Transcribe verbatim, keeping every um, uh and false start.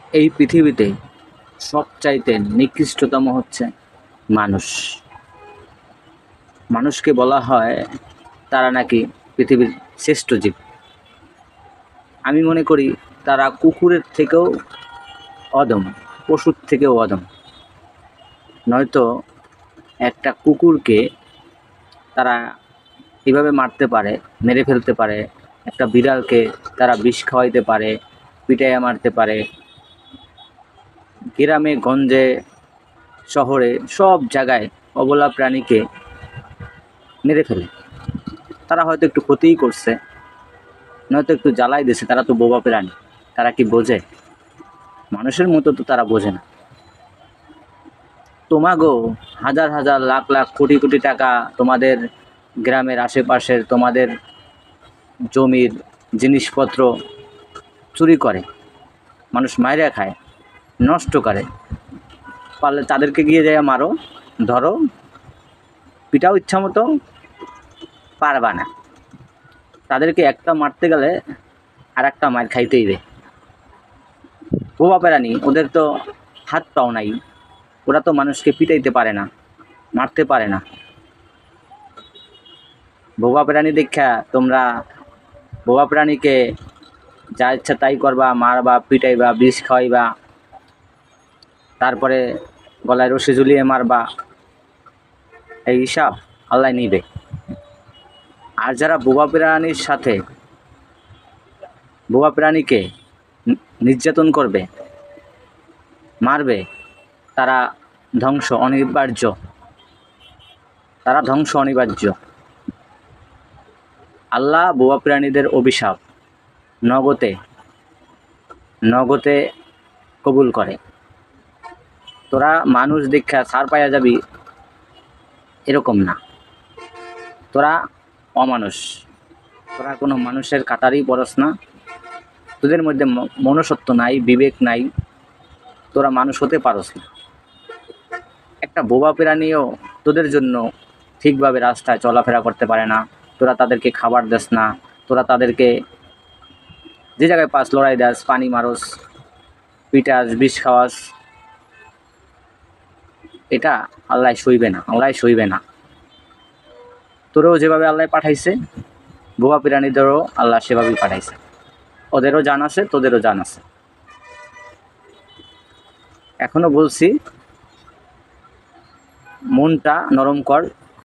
এই পৃথিবীতে সবচাইতে নিকৃষ্টতম হচ্ছে মানুষ। মানুষকে বলা হয় তারা নাকি পৃথিবীর শ্রেষ্ঠ জীব। আমি মনে করি তারা কুকুরের থেকেও অধম, পশুর থেকেও অধম। নয়তো একটা কুকুরকে তারা এভাবে মারতে পারে, মেরে ফেলতে পারে। একটা বিড়ালকে তারা বিষ খাওয়াইতে পারে, পিটাইয়া মারতে পারে। গ্রামে গঞ্জে শহরে সব জায়গায় অবলা প্রাণীকে মেরে ফেলে। তারা হয়তো একটু ক্ষতিই করছে, নয়তো একটু জ্বালাই দিয়েছে। তারা তো বোবা প্রাণী, তারা কি বোঝে? মানুষের মতো তো তারা বোঝে না। তোমাগো হাজার হাজার লাখ লাখ কোটি কোটি টাকা তোমাদের গ্রামের আশেপাশের তোমাদের জমির জিনিসপত্র চুরি করে, মানুষ মাইরা খায়, নষ্ট করে। পারলে তাদেরকে গিয়ে যায় মারো, ধরো, পিটাও ইচ্ছা মতো, পারবা না। তাদেরকে একটা মারতে গেলে আর একটা মার খাইতেই হবে। বোবা প্রাণী, ওদের তো হাত পাও নাই, ওরা তো মানুষকে পিটাইতে পারে না, মারতে পারে না। বোবা প্রাণী দেখা তোমরা বোবা প্রাণীকে যা ইচ্ছা তাই করবা, মারবা, পিটাইবা, বিষ খাওয়াইবা, তারপরে গলায় রশি ঝুলিয়ে মারবা। এই হিসাব আল্লাহ নিবে। আর যারা বোবা প্রাণীর সাথে বোবা প্রাণীকে নির্যাতন করবে, মারবে, তারা ধ্বংস অনিবার্য, তারা ধ্বংস অনিবার্য। আল্লাহ বোবা প্রাণীদের অভিশাপ নগদে নগদে কবুল করে। তোরা মানুষ দীক্ষা ছাড় পাইয়া যাবি এরকম না, তোরা অমানুষ, তোরা কোনো মানুষের কাতারই পড়স না। তোদের মধ্যে মনুষ্যত্ব নাই, বিবেক নাই, তোরা মানুষ হতে পারস না। একটা বোবা প্রাণীও তোদের জন্য ঠিকভাবে রাস্তায় চলাফেরা করতে পারে না। তোরা তাদেরকে খাবার দেস না, তোরা তাদেরকে যে জায়গায় পাস লড়াই দাস, পানি মারস, পিটাস, বিষ খাওয়াস। এটা আল্লাহ সইবে না, আল্লাহ সইবে না। তোরেও যেভাবে আল্লাহ পাঠাইছে, বোবা প্রাণীদেরও আল্লাহ সেভাবেই পাঠাইছে। ওদেরও জান আছে, তোদেরও জান আছে। এখনো বলছি, মনটা নরম কর,